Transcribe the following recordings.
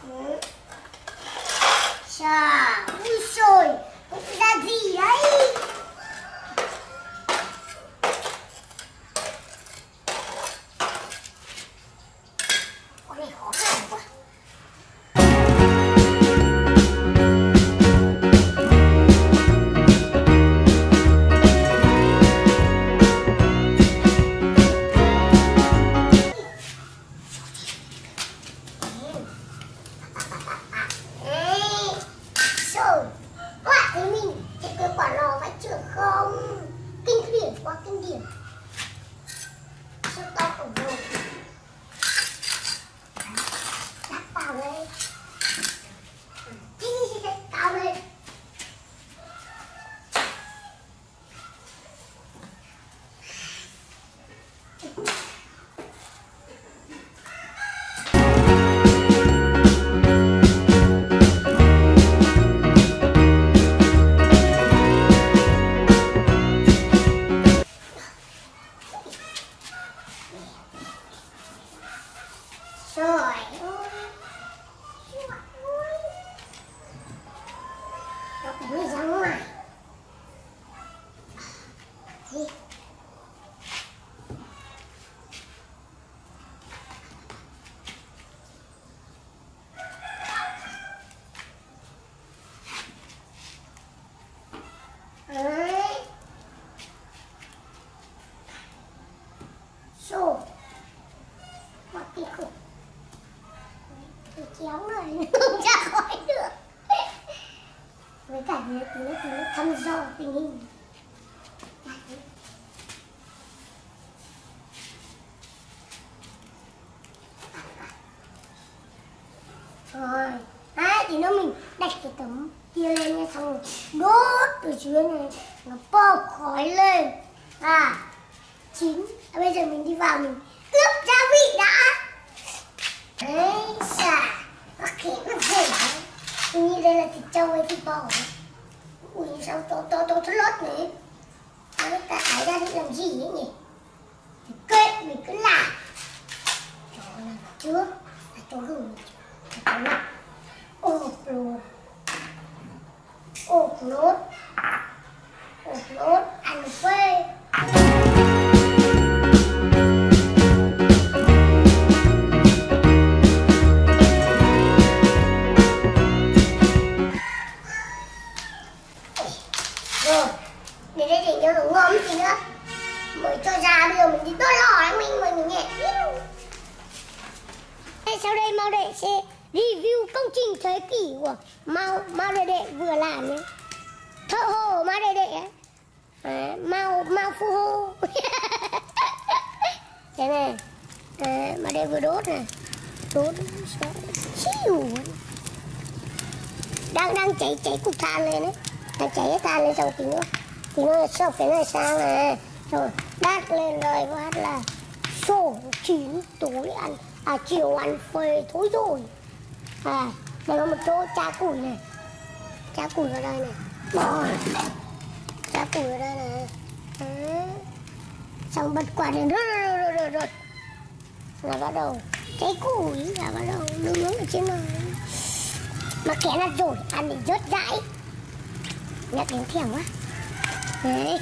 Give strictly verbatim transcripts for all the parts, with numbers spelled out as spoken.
Ừ. Chà, ui xồi, ra gì đấy? Con này khó khăn quá. Trời ơi, nó phải đi ra ngoài. Gì? Đấy. Xô. Mất cái cục. Tôi kéo người không ra khỏi được. Với cả như tí nữa tí nữa thăm dò tình hình. Rồi, đấy, tí nữa mình đặt cái tấm kia lên nha, xong rồi đốt từ dưới này, nó bốc khói lên. À, chín. À, bây giờ mình đi vào mình ướp gia vị đã. Đấy, xả. Nó kém nó dễ. Mình nghĩ đây là thịt trâu hay thịt bò. Ui, sao to to to thốt lót này. Đấy, ta ái ra đi làm gì ấy nhỉ? Thì kệ, mình cứ làm. Cho nó vào trước. À, cho gừng cho nó ốp luôn. Ốp lốt. Ốp lốt, ăn phê. Rồi, để đây để cho nó ngon tí nữa. Mới cho ra bây giờ mình đi đốt lò đấy, mình mời mình nghe. Sau đây Mao Đệ sẽ review công trình thế kỷ của Mao Mao Đệ Đệ vừa làm nhé. Thợ hồ Mao Đệ Đệ ấy. Đấy, Mao Mao Phu Hô. Thế này, à, Mao Đệ vừa đốt này, đốt chiu, đang đang cháy cháy cục than lên đấy, đang cháy cái than lên xong tí nữa, tí nữa sốc cái này sang này, rồi đát lên rồi phát là sổ chín tối ăn. À, chiều ăn phê thối rồi. À, đây có một chỗ chá củi này. Chá củi ở đây này. Bỏ. Chá củi ở đây này. Đấy. Xong bật quả lên rớt rớt rớt rớt. Là bắt đầu cháy củi. Là bắt đầu nướng ở trên này. Mà kẻ nát rồi, ăn thì rớt rãi. Nhắc đến thèm quá. Đấy.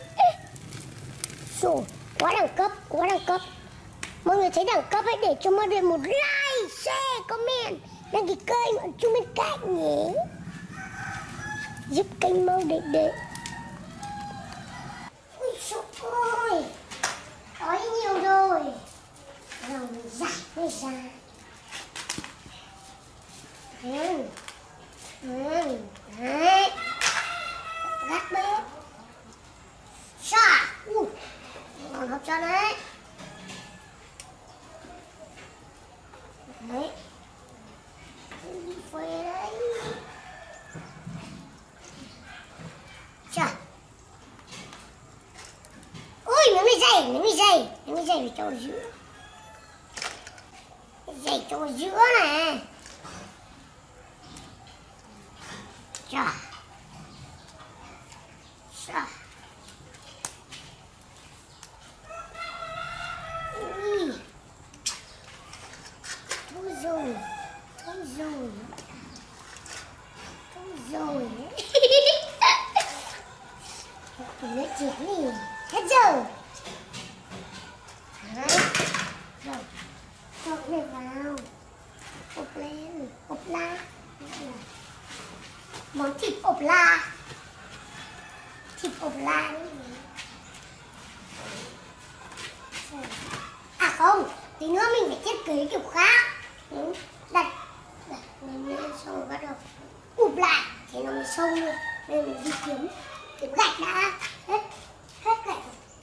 Rồi, quá đẳng cấp, quá đẳng cấp. Mọi người thấy đẳng cấp hãy để cho Mao Đệ một like, share, comment, đăng ký kênh ở chung bên cạnh nhé. Giúp kênh Mao Đệ Đệ. Ui trời ơi, đói nhiều rồi. Rồi mình giải nó ra. Ừ. Ừ. Đấy. Gắt bếp. Xa. Ui, còn hấp dẫn đấy. Đấy. Đi phê đấy. Chà. Ui, miếng này dày, miếng này dày. Miếng này dày phải cho ở giữa. Dày cho ở giữa này. Chà. Chà. Ui. Thôi rồi. Thôi Cái rồi. Cái rồi. Tụi nó chén đi. Hết giờ. Đấy. Rồi. Cho cái này vào. Ốp lên. Ốp la. Món thịt ốp la. Thịt ốp la. À không. Tí nữa mình phải thiết kế kiểu khác. Đặt. Đặt lên lên xong rồi bắt đầu ụp lại. Thế nó mới sâu luôn. Nên mình đi kiếm. Kiếm gạch đã. Hết. Hết gạch.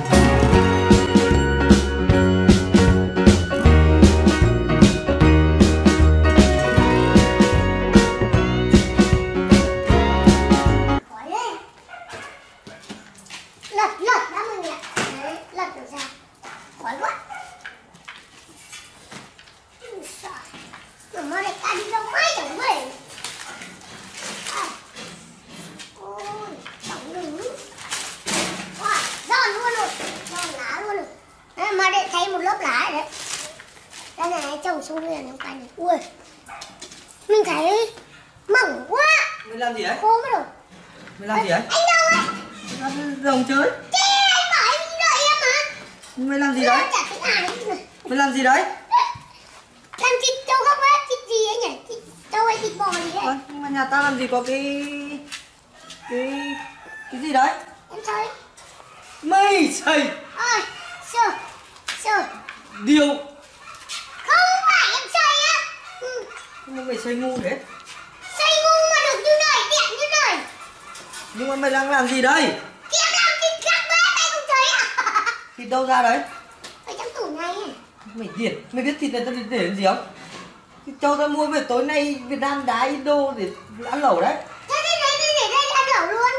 Trồng xuống liền trong cành. Ui, mình thấy mỏng quá. Mình làm gì đấy? Khô mất rồi. Mình làm gì đấy? Anh đâu ấy? Mình rồng chơi. Thế anh bảo anh đợi em mà. Mình làm gì đấy? Mình làm gì đấy? Làm thịt trâu gấp á, thịt gì ấy nhỉ? Thịt trâu hay thịt bò gì đấy? Ơ, nhưng mà nhà ta làm gì có cái... Cái... Cái gì đấy? Em chơi. Mây xầy. Ôi, sờ, sờ. Điều. Không phải em xây á. Ừ. Nhưng mà mày xây ngu thế. Xây ngu mà được như này, đẹp như này. Nhưng mà mày đang làm gì đây? Thì em làm thịt gắp bếp, anh không thấy à? Thịt đâu ra đấy? Ở trong tủ này. Mày điên, mày biết thịt này tao để làm gì không? Thịt trâu tao mua về tối nay Việt Nam đá Indo để ăn lẩu đấy. Thế thì đấy, để đây ăn lẩu luôn.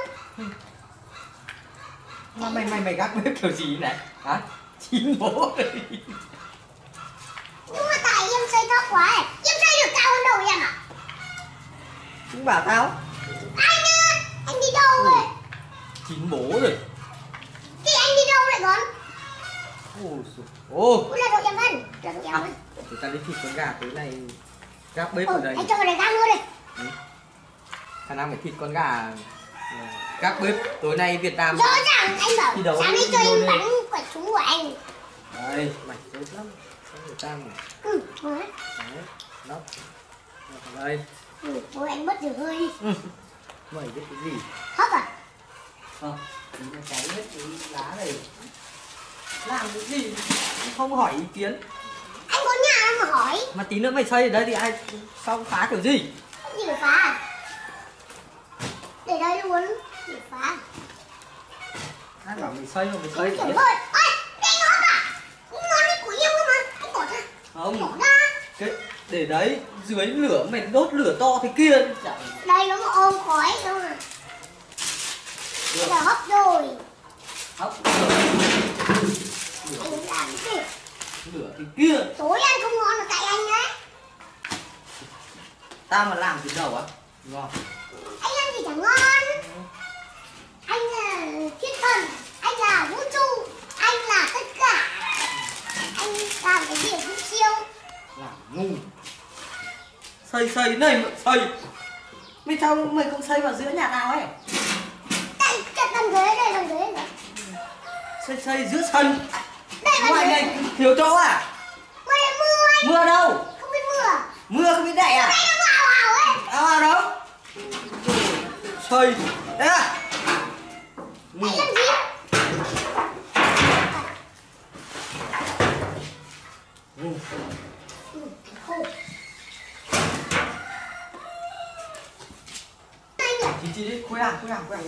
Mà mày mày mày gác bếp kiểu gì này? Hả? Chín bố rồi. Nhưng mà tại em xây thấp quá ấy. Em xây được cao hơn đầu em à? Cũng bảo tao. Anh ơi, anh đi đâu vậy? Chín bố rồi. Thì anh đi đâu lại con? Ôi dồi ôi. Ủa là đồ em Vân, là đồ em Vân. Chúng ta đi thịt con gà tối nay gác bếp Ừ, ở đây. anh cho vào đây gác luôn đi. Ừ. Khả năng phải thịt con gà gác bếp tối nay Việt Nam. Rõ ràng anh bảo Thi đấu sáng đi cho em Indo bắn quả súng của anh. Đây, mày tốt lắm. Sáng người ta mà. Ừ, rồi. Đấy, đó. Đây. Ừ, thôi anh mất được hơi. Ừ. Mày biết cái gì? Hấp à? Không, tí nó cháy hết cái lá này. Làm cái gì? Không hỏi ý kiến. Anh có nhà em mà hỏi. Mà tí nữa mày xây ở đây thì ai xong phá kiểu gì? Cái gì phải phá à? Để đây luôn. Để phá. Ai bảo mày xây mà mày xây Kiểu thế? thôi. Ôi, cái anh hấp à? Ngon đấy của yêu cơ mà. Anh bỏ ra. Không. Bỏ ra. Cái để đấy dưới lửa mày đốt lửa to thế kia. Đây nó có ôm khói đâu mà. Bây giờ hấp rồi. Hấp. Anh làm cái gì? Lửa thì kia. Tối ăn không ngon là tại anh đấy. Tao mà làm từ đầu á ngon. Anh ăn gì chẳng ngon. Anh là thiên thần. Anh là vũ trụ. Anh là tất cả. Anh làm cái gì cũng siêu. Làm ngu. Xây xây này mà xây. Mày sao mày không xây vào giữa nhà tao ấy? Đây, cái đằng ghế đây, đằng ghế này. Xây xây giữa sân. Đây là Ngoài này thiếu chỗ à? Ngoài này mưa anh. Mưa đâu? Không biết mưa. Mưa không biết đậy à? Đây nó vào vào ấy. Áo vào đâu? Xây. Đấy à? Ừ. Anh làm gì? Ừ. Ừ, khô. Chị chị đi, khui hàng, khui hàng, khui hàng.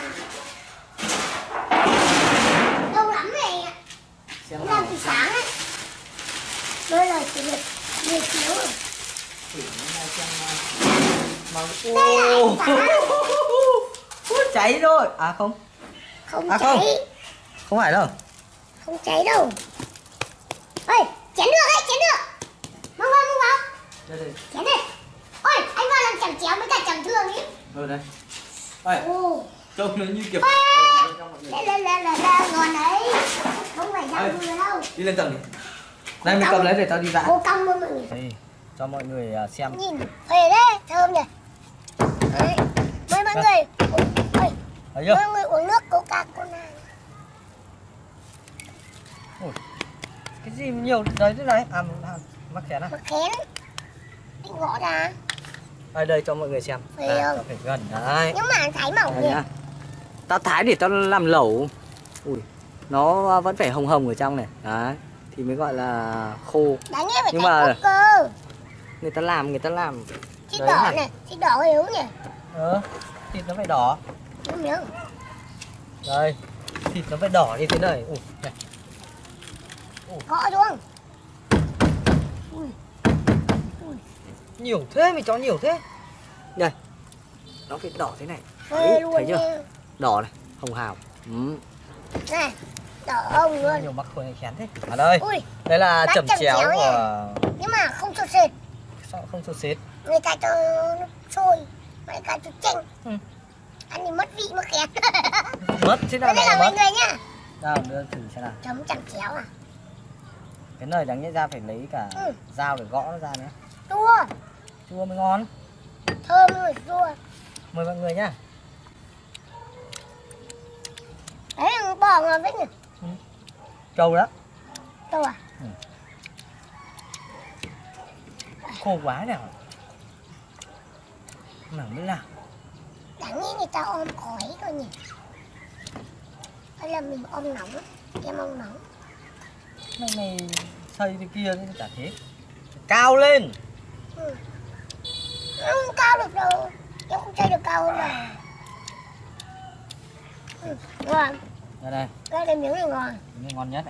Lâu lắm rồi ạ. Xem Em nào. làm từ sáng ấy. Đây là chỉ được mười chiếu rồi. Thử nó này xem nào. Mà Đây là ô. sáng. Ui, cháy rồi. À không. Không À, cháy. không. Không phải đâu. Không cháy đâu. Ôi, chén được ấy, chén được. Mong vào, mong vào. Đây đây. Chén đi. Ôi, anh vào làm chẳng chéo với cả chẳng thương ý. Rồi đây. Đây. Ồ. Trông nó như kiểu. Lên lên lên lên lên ngon đấy. Không phải rau dừa đâu. Đi lên tầng đi. Đây mày cầm lấy để tao đi vã. Ô cong luôn mọi người. Đây. cho mọi người uh, xem. Nhìn phê đấy, thơm nhỉ. Đấy. Mời mọi người. Ôi, thấy chưa? mọi người uống nước Coca-Cola. Ôi, cái gì mà nhiều đấy thế này? À, mắc khén à? Mắc khén. Định gõ ra. Đây đây cho mọi người xem. Phê À, không? cho phải gần đấy. Nhưng mà thái mỏng Đây nhỉ. nhá. Tao thái để tao làm lẩu. Ui, nó vẫn phải hồng hồng ở trong này. Đấy, thì mới gọi là khô. Đáng nghe phải Nhưng thái mà- cốt cơ. Người ta làm, người ta làm. Thịt Đấy đỏ này. này, thịt đỏ hiếu nhỉ. Ờ, thịt nó phải đỏ. Đúng miếng. Đây, thịt nó phải đỏ như thế này. Ui, này. Gõ xuống. Ui. Ui. Nhiều thế, mày cho nhiều thế. Đây, nó phải đỏ thế này. Phê Đấy, luôn thấy chưa? nha. Đỏ này, hồng hào. Ừ. Này, đỏ hồng luôn. Nhiều mắc khối khén thế. À đây, Ui, đây là bát chẩm chẩm chéo chéo nhỉ? của... nhưng mà không sốt sệt. Sao không sốt sét? Người ta cho nước sôi, người ta cho chanh. Ừ. Ăn thì mất vị mất khét. Mất thế nào Đây là lại mọi mất? người nhá. Nào, đưa thử xem nào. Chấm chẩm chéo à? Cái này đáng nhẽ ra phải lấy cả Ừ. dao để gõ nó ra nữa. Chua, Chua mới ngon. thơm rồi chua. Mời mọi người nhá. Đấy, bò ngon vết nhỉ. Trâu đó. Đâu à? Khô quá nào. Nào mới nào. Đáng nghĩ người ta ôm khói thôi nhỉ. Hay là mình ôm nóng, em ôm nóng. Mày mày xây thế kia chứ chả thế. Cao lên. Ừ. Không cao được đâu, em không chơi được cao hơn đâu. Ừ, ngon. Đây đây, Đây là miếng này ngon. cái ngon nhất này.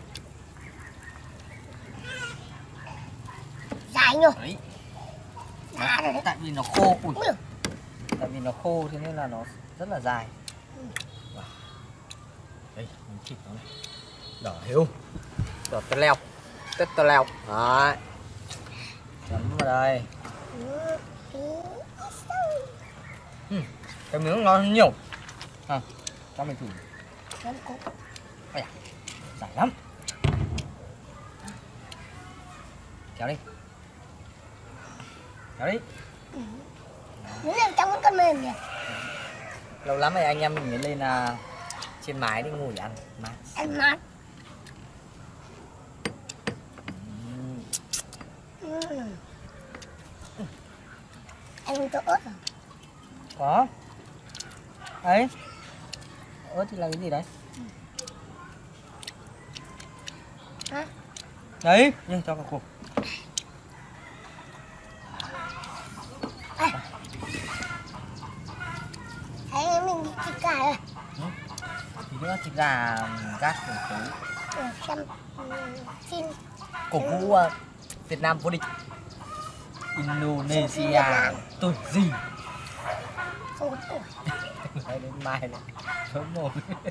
Dài nhỉ? Đấy. Đã rồi đấy. Tại vì nó khô. Ui. Ui, Tại vì nó khô thế nên là nó rất là dài. Ừ. Wow. Đây, miếng thịt nó này. Đỏ hiếu. Đỏ tơ leo. Tết tơ leo. Đấy. Chấm vào đây. ừ, tí. Ừ. Cái miếng ngon hơn nhiều. À, cho mình thử. Chấm cục. Ây da, dài lắm. Kéo đi. Kéo đi. Miếng này trong vẫn còn mềm nhỉ? Lâu lắm rồi anh em mình mới lên là trên mái đi ngồi ăn mát. Ăn mát. Ừm. Ừ. Anh không cho ớt à? Có. Đấy. Ớt thì là cái gì đấy? Hả? Đấy, nhưng cho vào cục. Thấy mình bị thịt gà rồi. Thì nữa thịt gà gác của tú. Ừ, xem ừ, phim Cổ vũ uh, Việt Nam vô địch Indonesia tuổi gì? không có tuổi. Nói đến mai này sớm mồm.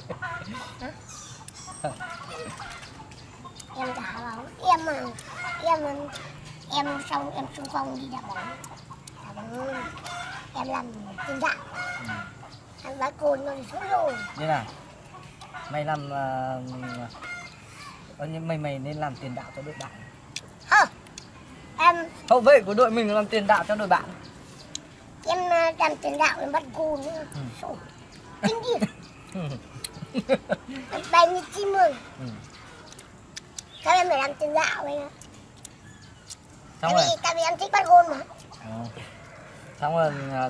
Em đá bóng, em mà em em xong em xung phong đi đá bóng. Đá bóng em làm tiền đạo. Ừ. Ăn bá cồn nó thì xuống rồi. Như nào? Mày làm uh, ờ, nhưng mày mày nên làm tiền đạo cho đội bạn. Hả? Em Hậu vệ của đội mình làm tiền đạo cho đội bạn. em uh, làm tiền đạo em bắt cồn nữa. Ừ. Sổ. Kinh điển. Em bay như chim mừng. Ừ. Các em phải làm tiền đạo vậy đó. Xong Tại rồi. vì, tại vì em thích bắt gôn mà. Ờ. Xong rồi uh,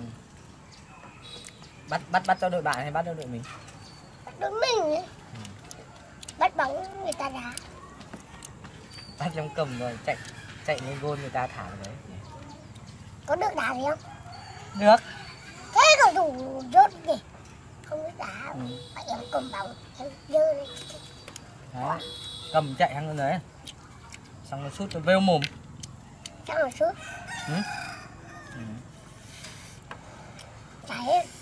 bắt bắt bắt cho đội bạn hay bắt cho đội mình? Bắt đối mình ấy. Ừ. Bắt bóng người ta đá. Bắt trong cầm rồi chạy chạy lên gôn người ta thả vào đấy. Có được đá gì không? Được. Thế cầu thủ rốt gì? Không biết đá. Ừ. Và em cầm bóng em dơ lên. Đấy. Cầm chạy sang đấy. Xong rồi sút cho vêu mồm. Xong rồi sút. Ừ. Ừ. Chả hết.